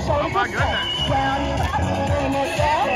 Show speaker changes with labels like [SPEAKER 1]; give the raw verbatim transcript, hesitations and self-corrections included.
[SPEAKER 1] shoulders
[SPEAKER 2] Oh my
[SPEAKER 1] are straight.
[SPEAKER 2] goodness.
[SPEAKER 1] Down, bring it down.